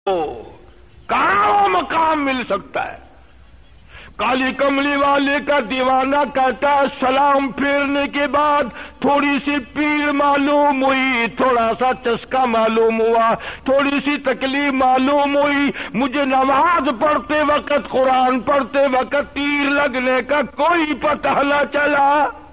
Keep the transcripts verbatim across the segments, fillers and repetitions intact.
کہاں وہ مقام مل سکتا ہے؟ کالی کملی والے کا دیوانہ کہتا ہے سلام پھیرنے کے بعد تھوڑی سی پیر معلوم ہوئی، تھوڑا سا چسکا معلوم ہوا، تھوڑی سی تکلیف معلوم ہوئی، مجھے نماز پڑھتے وقت، قرآن پڑھتے وقت تیر لگنے کا کوئی پتہ نہ چلا،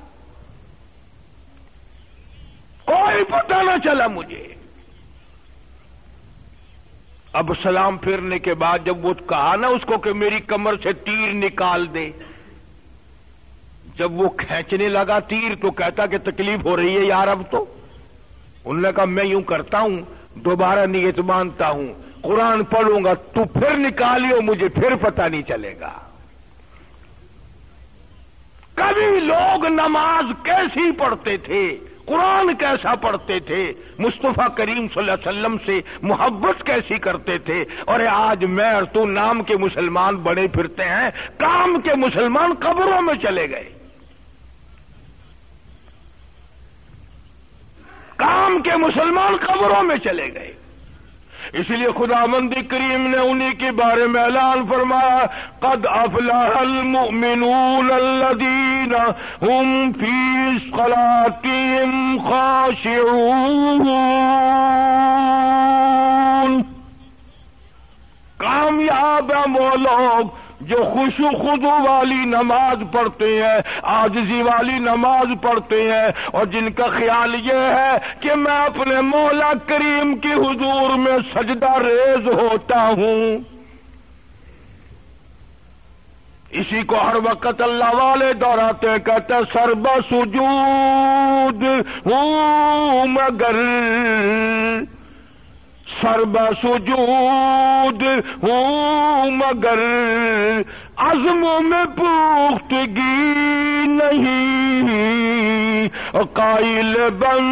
کوئی پتہ نہ چلا مجھے۔ اب سلام پھیرنے کے بعد جب وہ کہا نا اس کو کہ میری کمر سے تیر نکال دے، جب وہ کھینچنے لگا تیر تو کہتا کہ تکلیف ہو رہی ہے یار اب تو۔ انہوں نے کہا میں یوں کرتا ہوں، دوبارہ نیت مانتا ہوں، قرآن پڑھوں گا، تو پھر نکالیو، مجھے پھر پتہ نہیں چلے گا۔ کبھی لوگ نماز کیسی پڑھتے تھے، قرآن کیسا پڑھتے تھے، مصطفیٰ کریم صلی اللہ علیہ وسلم سے محبت کیسی کرتے تھے، اور آج میں اور تو نام کے مسلمان بڑے پھرتے ہیں، کام کے مسلمان قبروں میں چلے گئے، کام کے مسلمان قبروں میں چلے گئے۔ اس لیے خداوند کریم نے انہی کے بارے میں اعلان فرمایا قد افلح المؤمنون الذین هم فی صلاتهم خاشعون، کامیاب ہیں وہ لوگ جو خشوع خضوع والی نماز پڑھتے ہیں، عاجزی والی نماز پڑھتے ہیں، اور جن کا خیال یہ ہے کہ میں اپنے مولا کریم کی حضور میں سجدہ ریز ہوتا ہوں۔ اسی کو ہر وقت اللہ والے دہراتے ہیں، کہتے ہیں سرب سجود ہوں مگر، سرب سجود ہوں مگر عزم میں پختگی نہیں، قائل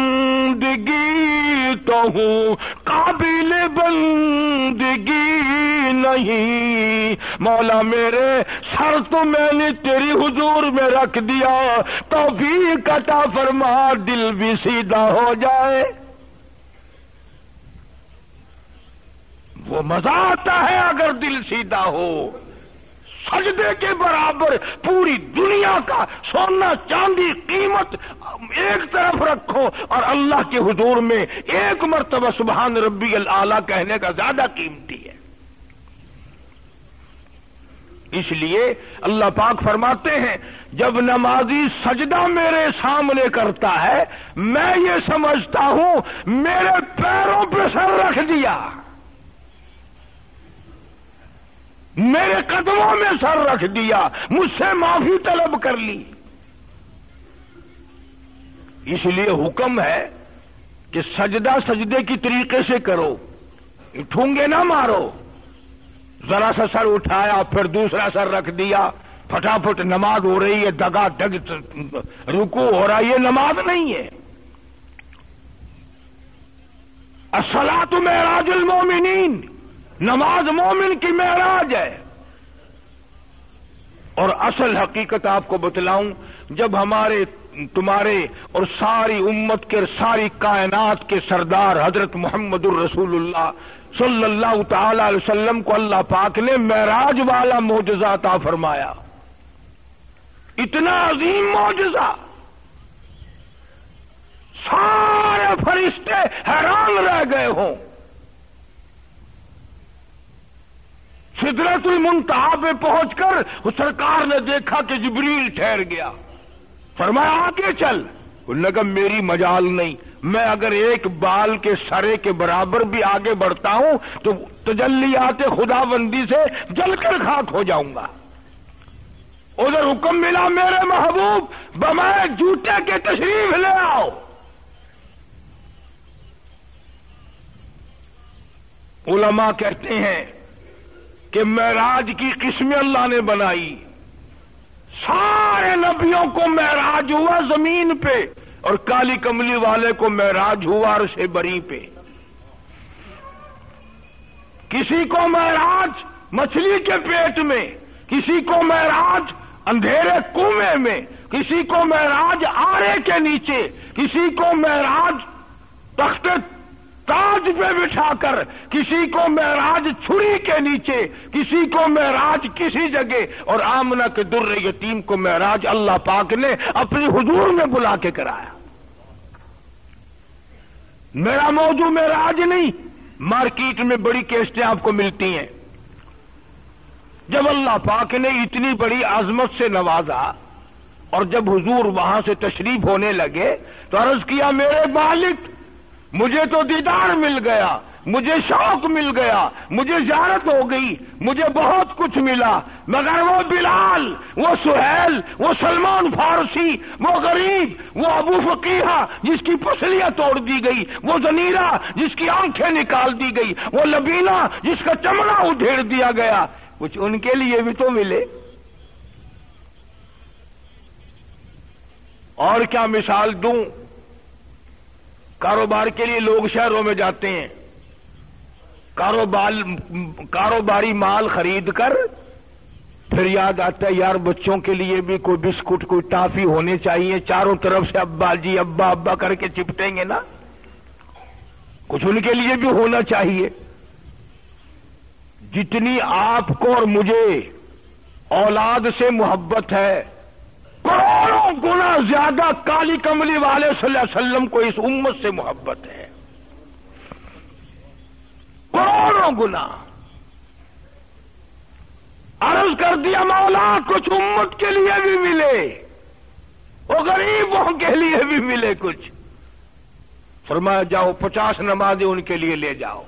بندگی تو ہوں قابل بندگی نہیں۔ مولا میرے سر تو میں نے تیری حضور میں رکھ دیا، توفیق عطا فرما دل بھی سیدھا ہو جائے۔ وہ مزہ آتا ہے اگر دل سیدھا ہو، سجدے کے برابر پوری دنیا کا سونا چاندی قیمت ایک طرف رکھو اور اللہ کے حضور میں ایک مرتبہ سبحان ربی الاعلی کہنے کا زیادہ قیمتی ہے۔ اس لیے اللہ پاک فرماتے ہیں جب نمازی سجدہ میرے سامنے کرتا ہے میں یہ سمجھتا ہوں میرے پیروں پہ سر رکھ دیا، میرے قدموں میں سر رکھ دیا، مجھ سے معافی طلب کر لی۔ اس لیے حکم ہے کہ سجدہ سجدے کی طریقے سے کرو، ٹھونگے نہ مارو، ذرا سا سر اٹھایا پھر دوسرا سر رکھ دیا، پھٹافٹ نماز ہو رہی ہے، دگا دگ رکوع ہو رہا ہے، یہ نماز نہیں ہے۔ الصلاۃ معراج المومنین، نماز مومن کی معراج ہے۔ اور اصل حقیقت آپ کو بتلاؤں، جب ہمارے تمہارے اور ساری امت کے ساری کائنات کے سردار حضرت محمد الرسول اللہ صلی اللہ تعالی علیہ وسلم کو اللہ پاک نے معراج والا معجزہ عطا فرمایا، اتنا عظیم معجزہ، سارے فرشتے حیران رہ گئے ہوں۔ سدرۃ المنتہا پہ پہنچ کر سرکار نے دیکھا کہ جبریل ٹھہر گیا، فرمایا آگے چل، انہوں نے کہا میری مجال نہیں، میں اگر ایک بال کے سرے کے برابر بھی آگے بڑھتا ہوں تو تجلیات خدا بندی سے جل کر خاک ہو جاؤں گا۔ ادھر حکم ملا میرے محبوب بمائے جوتے کے تشریف لے آؤ۔ علماء کہتے ہیں کہ معراج کی قسمیں اللہ نے بنائی، سارے نبیوں کو معراج ہوا زمین پہ اور کالی کملی والے کو معراج ہوا عرش بری پہ۔ کسی کو معراج مچھلی کے پیٹ میں، کسی کو معراج اندھیرے کنویں میں، کسی کو معراج آرے کے نیچے، کسی کو معراج تخت تاج پہ بٹھا کر، کسی کو معراج چھری کے نیچے، کسی کو معراج کسی جگہ، اور آمنہ کے در یتیم کو معراج اللہ پاک نے اپنی حضور میں بلا کے کرایا۔ میرا موضوع معراج نہیں، مارکیٹ میں بڑی کیسٹیں آپ کو ملتی ہیں۔ جب اللہ پاک نے اتنی بڑی عظمت سے نوازا اور جب حضور وہاں سے تشریف ہونے لگے تو عرض کیا میرے مالک مجھے تو دیدار مل گیا، مجھے شوق مل گیا، مجھے زیارت ہو گئی، مجھے بہت کچھ ملا، مگر وہ بلال، وہ سہیل، وہ سلمان فارسی، وہ غریب، وہ ابو فقیہ جس کی پسلیاں توڑ دی گئی، وہ زنیرہ جس کی آنکھیں نکال دی گئی، وہ لبینہ جس کا چمڑا ادھیڑ دیا گیا، کچھ ان کے لیے بھی تو ملے۔ اور کیا مثال دوں؟ کاروبار کے لیے لوگ شہروں میں جاتے ہیں، کاروبار کاروباری مال خرید کر پھر یاد آتا ہے یار بچوں کے لیے بھی کوئی بسکٹ کوئی ٹافی ہونے چاہیے، چاروں طرف سے ابا جی ابا ابا کر کے چپٹیں گے نا، کچھ ان کے لیے بھی ہونا چاہیے۔ جتنی آپ کو اور مجھے اولاد سے محبت ہے، کروڑوں گنا زیادہ کالی کملی والے صلی اللہ علیہ وسلم کو اس امت سے محبت ہے، کروڑوں گنا۔ عرض کر دیا مولا کچھ امت کے لیے بھی ملے، وہ غریبوں کے لیے بھی ملے کچھ۔ فرمایا جاؤ پچاس نمازیں ان کے لیے لے جاؤ۔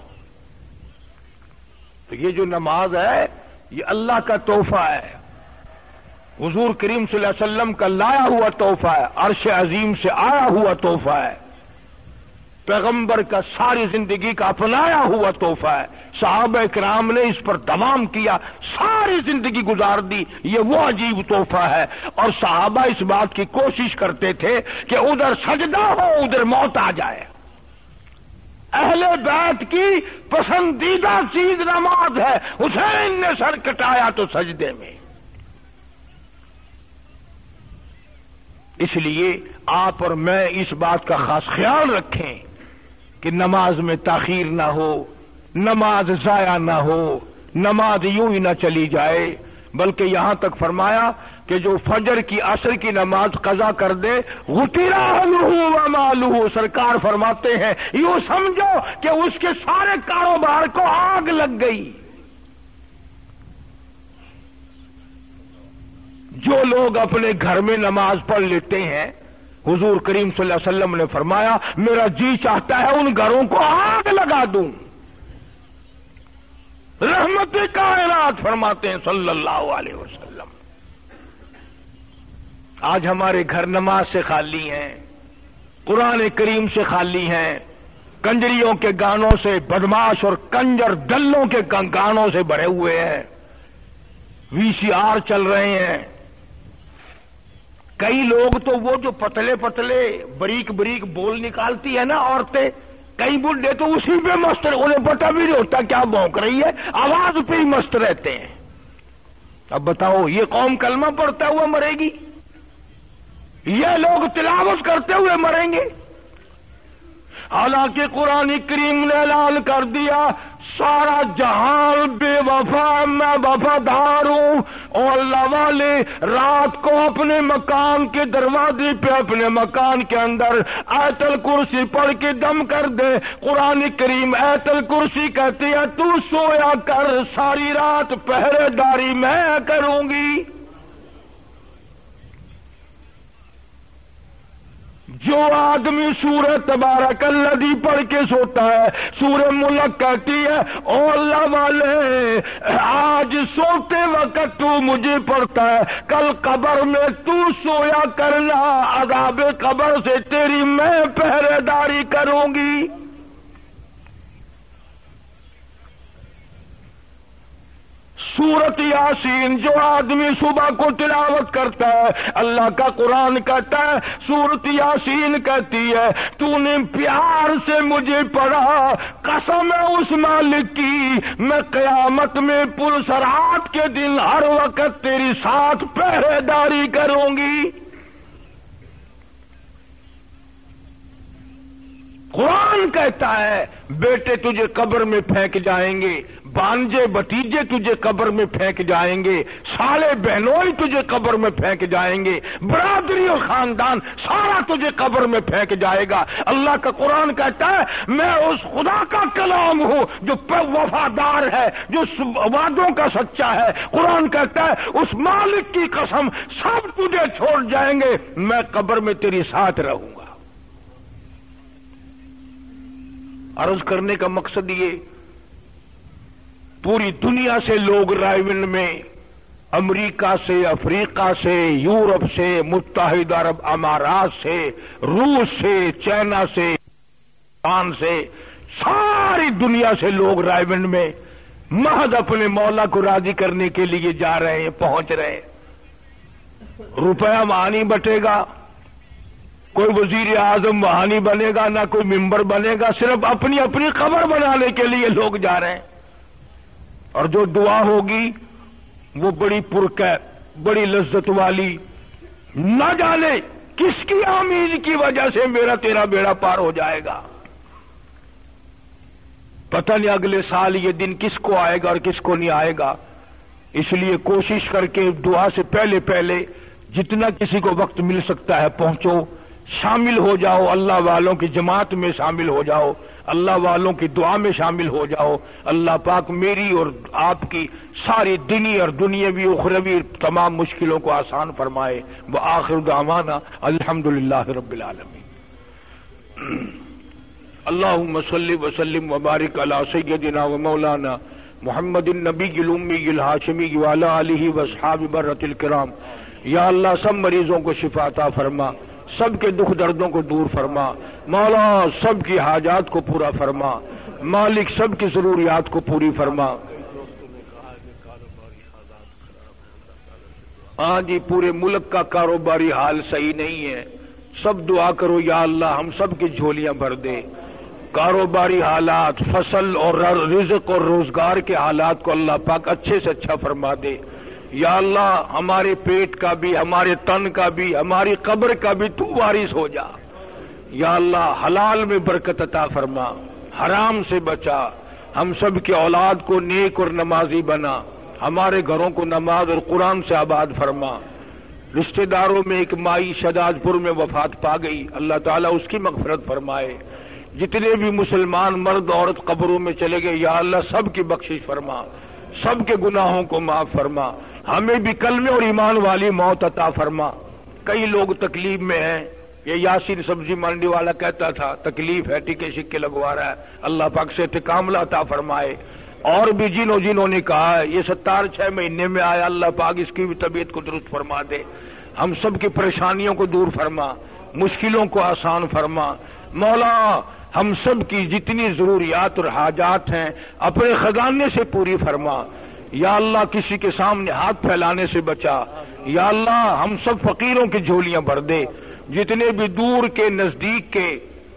تو یہ جو نماز ہے یہ اللہ کا تحفہ ہے، حضور کریم صلی اللہ علیہ وسلم کا لایا ہوا تحفہ ہے، عرش عظیم سے آیا ہوا تحفہ ہے، پیغمبر کا ساری زندگی کا اپنایا ہوا تحفہ ہے۔ صحابہ کرام نے اس پر دوام کیا، ساری زندگی گزار دی، یہ وہ عجیب تحفہ ہے۔ اور صحابہ اس بات کی کوشش کرتے تھے کہ ادھر سجدہ ہو ادھر موت آ جائے۔ اہل بیت کی پسندیدہ چیز نماز ہے، حسین نے سر کٹایا تو سجدے میں۔ اس لیے آپ اور میں اس بات کا خاص خیال رکھیں کہ نماز میں تاخیر نہ ہو، نماز ضائع نہ ہو، نماز یوں ہی نہ چلی جائے، بلکہ یہاں تک فرمایا کہ جو فجر کی عصر کی نماز قضا کر دے غفر لہ ومالہ، سرکار فرماتے ہیں یوں سمجھو کہ اس کے سارے کاروبار کو آگ لگ گئی۔ جو لوگ اپنے گھر میں نماز پڑھ لیتے ہیں، حضور کریم صلی اللہ علیہ وسلم نے فرمایا میرا جی چاہتا ہے ان گھروں کو آگ لگا دوں۔ رحمت کائنات فرماتے ہیں صلی اللہ علیہ وسلم۔ آج ہمارے گھر نماز سے خالی ہیں، قرآن کریم سے خالی ہیں، کنجریوں کے گانوں سے، بدماش اور کنجر دلوں کے گانوں سے بھرے ہوئے ہیں، وی سی آر چل رہے ہیں۔ کئی لوگ تو وہ جو پتلے پتلے بریک بریک بول نکالتی ہے نا عورتیں، کئی بڈھے تو اسی پہ مست، انہیں پتہ بھی نہیں ہوتا کیا بھونک رہی ہے، آواز پہ ہی مست رہتے ہیں۔ اب بتاؤ یہ قوم کلمہ پڑھتا ہوا مرے گی؟ یہ لوگ تلاوت کرتے ہوئے مریں گے؟ حالانکہ قرآن کریم نے اعلان کر دیا سارا جہان بے وفا میں وفادار ہوں، اور اللہ والے رات کو اپنے مکان کے دروازے پہ اپنے مکان کے اندر آیت الکرسی پڑھ کے دم کر دے۔ قرآن کریم آیت الکرسی کہتی ہے تو سویا کر ساری رات پہرے داری میں کروں گی۔ جو آدمی سورہ تبارک الذی پڑھ کے سوتا ہے، سورہ ملک کہتی ہے او اللہ والے آج سوتے وقت تو مجھے پڑھتا ہے، کل قبر میں تو سویا کرنا، عذاب قبر سے تیری میں پہرے داری کروں گی۔ سورت یاسین جو آدمی صبح کو تلاوت کرتا ہے، اللہ کا قرآن کہتا ہے، سورت یاسین کہتی ہے تو نے پیار سے مجھے پڑھا، قسم ہے اس مالک کی میں قیامت میں پرسرات کے دن ہر وقت تیری ساتھ پہرے داری کروں گی۔ قرآن کہتا ہے بیٹے تجھے قبر میں پھینک جائیں گے، بانجے بتیجے تجھے قبر میں پھینک جائیں گے، سالے بہنوئی تجھے قبر میں پھینک جائیں گے، برادری اور خاندان سارا تجھے قبر میں پھینک جائے گا۔ اللہ کا قرآن کہتا ہے میں اس خدا کا کلام ہوں جو وفادار ہے، جو وعدوں کا سچا ہے۔ قرآن کہتا ہے اس مالک کی قسم سب تجھے چھوڑ جائیں گے، میں قبر میں تیری ساتھ رہوں گا۔ عرض کرنے کا مقصد یہ، پوری دنیا سے لوگ رائے میں، امریکہ سے، افریقہ سے، یورپ سے، متحدہ عرب امارات سے، روس سے، چائنا سے، پاکستان سے، ساری دنیا سے لوگ رائے میں محض اپنے مولا کو راضی کرنے کے لیے جا رہے ہیں، پہنچ رہے ہیں۔ روپیہ وہاں نہیں بٹے گا، کوئی وزیر اعظم وہاں نہیں بنے گا، نہ کوئی ممبر بنے گا، صرف اپنی اپنی قبر بنانے کے لیے لوگ جا رہے ہیں۔ اور جو دعا ہوگی وہ بڑی پرکے، بڑی لذت والی، نہ جانے کس کی آمین کی وجہ سے میرا تیرا بیڑا پار ہو جائے گا۔ پتہ نہیں اگلے سال یہ دن کس کو آئے گا اور کس کو نہیں آئے گا۔ اس لیے کوشش کر کے دعا سے پہلے پہلے جتنا کسی کو وقت مل سکتا ہے پہنچو، شامل ہو جاؤ، اللہ والوں کی جماعت میں شامل ہو جاؤ، اللہ والوں کی دعا میں شامل ہو جاؤ۔ اللہ پاک میری اور آپ کی ساری دینی اور دنیاوی اخروی تمام مشکلوں کو آسان فرمائے۔ وآخر دعوانا الحمدللہ رب العالمین۔ اللہم صلی وسلم وبارک علی سیدنا و مولانا محمد النبی الامی الہاشمی وعلی آلہ واصحاب برۃ الکرام۔ یا اللہ سب مریضوں کو شفا عطا فرما، سب کے دکھ دردوں کو دور فرما، مولا سب کی حاجات کو پورا فرما، مالک سب کی ضروریات کو پوری فرما۔ ہاں جی، پورے ملک کا کاروباری حال صحیح نہیں ہے، سب دعا کرو یا اللہ ہم سب کی جھولیاں بھر دے۔ کاروباری حالات، فصل اور رزق اور روزگار کے حالات کو اللہ پاک اچھے سے اچھا فرما دے۔ یا اللہ ہمارے پیٹ کا بھی، ہمارے تن کا بھی، ہماری قبر کا بھی تو وارث ہو جا۔ یا اللہ حلال میں برکت عطا فرما، حرام سے بچا، ہم سب کے اولاد کو نیک اور نمازی بنا، ہمارے گھروں کو نماز اور قرآن سے آباد فرما۔ رشتہ داروں میں ایک مائی شہزاد پور میں وفات پا گئی، اللہ تعالیٰ اس کی مغفرت فرمائے۔ جتنے بھی مسلمان مرد عورت قبروں میں چلے گئے یا اللہ سب کی بخشش فرما، سب کے گناہوں کو معاف فرما، ہمیں بھی کلمے اور ایمان والی موت عطا فرما۔ کئی لوگ تکلیف میں ہیں، یہ یاسین سبزی منڈی والا کہتا تھا تکلیف ہے، ٹکے شکے لگوا رہا ہے، اللہ پاک سے استقامت عطا فرمائے۔ اور بھی جنہوں جنہوں نے کہا ہے یہ ستار چھ مہینے میں آیا، اللہ پاک اس کی بھی طبیعت کو درست فرما دے، ہم سب کی پریشانیوں کو دور فرما، مشکلوں کو آسان فرما۔ مولا ہم سب کی جتنی ضروریات اور حاجات ہیں اپنے خزانے سے پوری فرما۔ یا اللہ کسی کے سامنے ہاتھ پھیلانے سے بچا۔ یا اللہ ہم سب فقیروں کی جھولیاں بھر دے، جتنے بھی دور کے نزدیک کے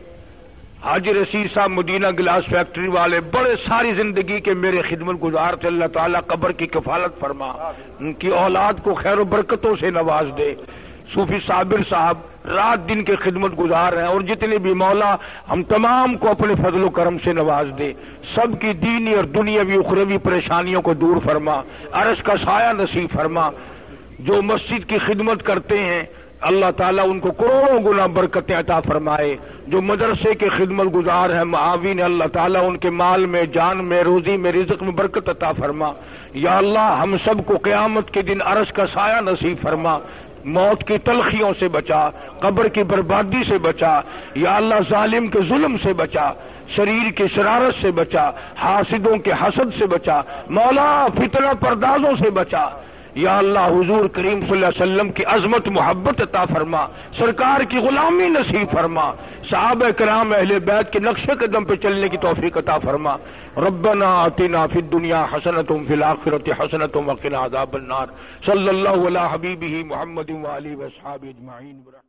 حاجی رشید صاحب مدینہ گلاس فیکٹری والے بڑے ساری زندگی کے میرے خدمت گزار تھے، اللہ تعالیٰ قبر کی کفالت فرما، ان کی اولاد کو خیر و برکتوں سے نواز دے۔ صوفی صابر صاحب رات دن کے خدمت گزار ہیں، اور جتنے بھی مولا ہم تمام کو اپنے فضل و کرم سے نواز دے، سب کی دینی اور دنیاوی اخروی پریشانیوں کو دور فرما، عرش کا سایہ نصیب فرما۔ جو مسجد کی خدمت کرتے ہیں اللہ تعالیٰ ان کو کروڑوں گنا برکتیں عطا فرمائے، جو مدرسے کے خدمت گزار ہیں معاون اللہ تعالیٰ ان کے مال میں، جان میں، روزی میں، رزق میں برکت عطا فرما۔ یا اللہ ہم سب کو قیامت کے دن عرش کا سایہ نصیب فرما، موت کی تلخیوں سے بچا، قبر کی بربادی سے بچا، یا اللہ ظالم کے ظلم سے بچا، شریر کی شرارت سے بچا، حاسدوں کے حسد سے بچا، مولا فتنہ پردازوں سے بچا۔ یا اللہ حضور کریم صلی اللہ علیہ وسلم کی عظمت محبت عطا فرما، سرکار کی غلامی نصیب فرما، صحابہ کرام اہل بیت کے نقش قدم پہ چلنے کی توفیق عطا فرما۔ ربنا آتنا فی الدنیا حسنۃ وفی الآخرۃ حسنۃ وقنا عذاب النار۔ صلی اللہ علی حبیبہ محمد وآلہ وصحبہ اجمعین۔